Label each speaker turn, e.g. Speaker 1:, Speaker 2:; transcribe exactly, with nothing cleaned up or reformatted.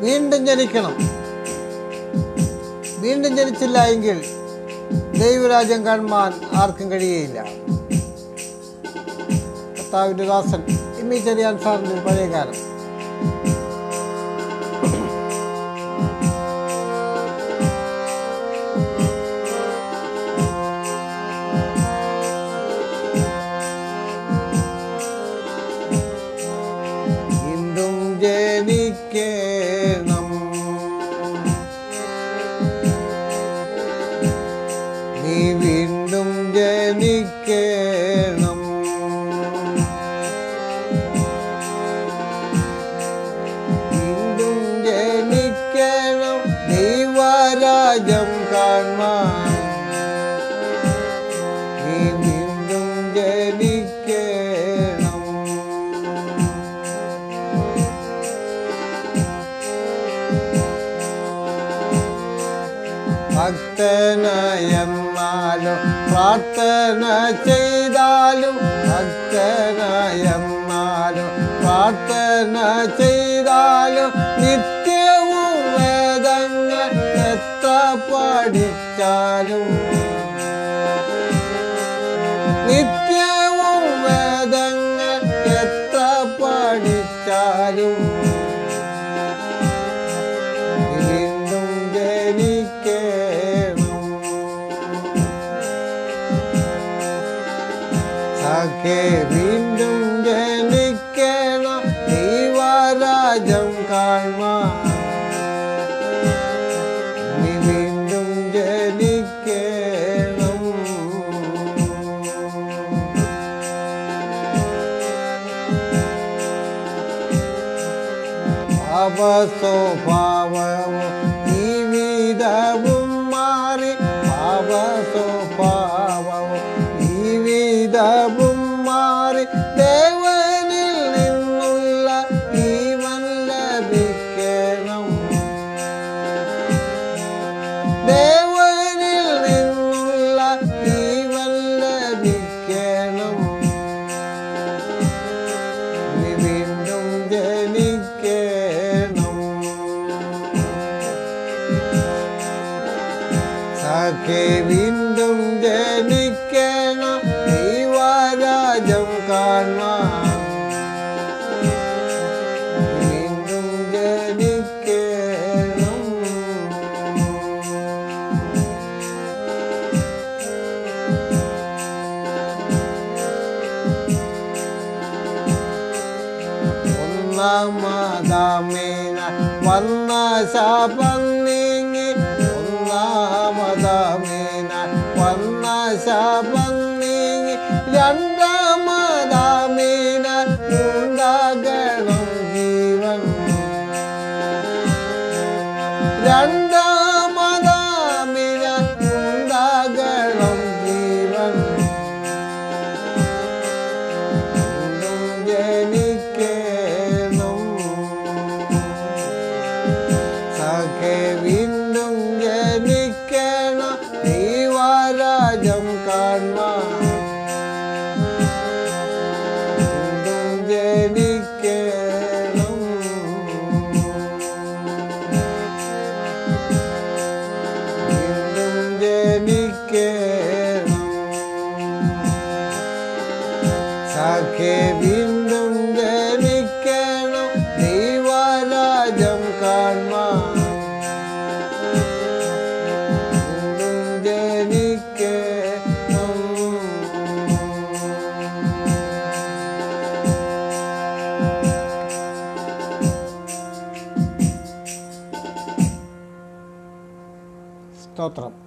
Speaker 1: വീണ്ടും ജനിക്കണം. വീണ്ടും ജനിച്ചില്ല എങ്കിൽ ദൈവരാജ്യം കാണുവാൻ ആർക്കും കഴിയുകയില്ല. കർത്താവിന്റെ ദാസൻ ഇമ്മി ചെറിയാൻ സാറിന്റെ പഴയ കാലം. വീണ്ടും ജനിക്കണം, നീ വീണ്ടും ജനിക്കണം. വീണ്ടും ജനിക്കണം ദൈവരാജ്യം കാണാൻ. നീ വീണ്ടും ജനിക്കണം. ഭക്തനായെന്നാലും പ്രാർത്ഥന ചെയ്താലും, ഭക്തനായെന്നാലും പ്രാർത്ഥന ചെയ്താലും, നിത്യവും വേദങ്ങൾ എത്ര പഠിച്ചാലും, നിത്യവും വേദങ്ങൾ എത്ര പഠിച്ചാലും വീണ്ടും ജനിക്കണം. സഖേ വീണ്ടും ജനിക്കണം ദൈവരാജ്യം കാണാൻ. നീ വീണ്ടും ജനിക്കണം. പാപസ്വഭാവവും ജീവിതവും മാറി, പാപസ്വഭാവവും ജീവിതവും മാറി, ദേവനിൽ നിന്നുള്ള ജീവൻ ലഭിക്കണം. ദേവനിൽ നിന്നുള്ള ജീവൻ ലഭിക്കണം. നീ വീണ്ടും ജനിക്കണം. സഖേ വീണ്ടും ജനിക്കണം ദൈവരാജ്യം കാണാൻ. വീണ്ടും ജനിക്കണം. ഒന്നാമതാമേന വന്ന ശാപം നീങ്ങി, ഒന്നാമതാമേന വന്ന ശാപം നീങ്ങി, രണ്ടാമതാമേന ഉണ്ടാകണം ജീവൻ. രണ്ടാമതാമേന ഉണ്ടാകണം ജീവൻ. വീണ്ടും ജനിക്കണം. സഖേ വീണ്ടും ജനിക്കണം ദൈവരാജ്യം കാണാൻ. വീണ്ടും ജനിക്കണം. വീണ്ടും ജനിക്കണം. സഖേ വീണ്ടും ജനിക്കണം ദൈവരാജ്യം കാണാൻ. വീണ്ടും ജനിക്കണം. സ്തോത്രം.